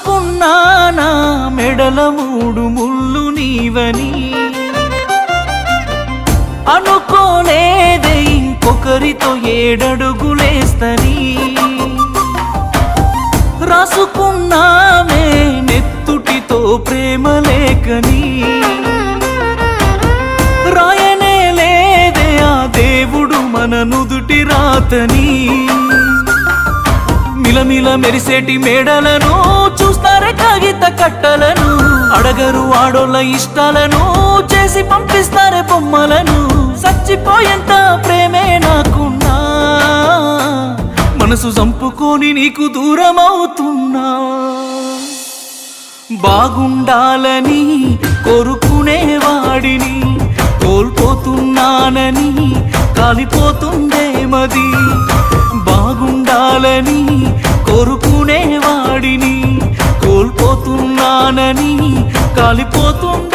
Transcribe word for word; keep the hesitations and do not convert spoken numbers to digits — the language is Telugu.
రాసుకున్నానా మెడల మూడు ముళ్ళు నీవని అనుకోలేదే ఇంకొకరితో ఏడడుగులేస్తని రాసుకున్నామే నెత్తుటితో ప్రేమ లేఖని రాయనే లేదే ఆ దేవుడు మన నుదుటి రాతని మిలమిల మెరిసేటి మేడలను చూస్తారే కాగిత కట్టలను అడగరు ఆడోళ్ళ ఇష్టాలను చేసి పంపిస్తారే బొమ్మలను చచ్చిపోయేంత ప్రేమే నాకున్నా మనసు చంపుకొని నీకు దూరం అవుతున్నా బాగుండాలని కోరుకునేవాడిని కోల్పోతున్నానని కాలిపోతుందే మది బాగుండాలని కోరుకునేవాడిని కోల్పోతున్నానని కాలిపోతుంది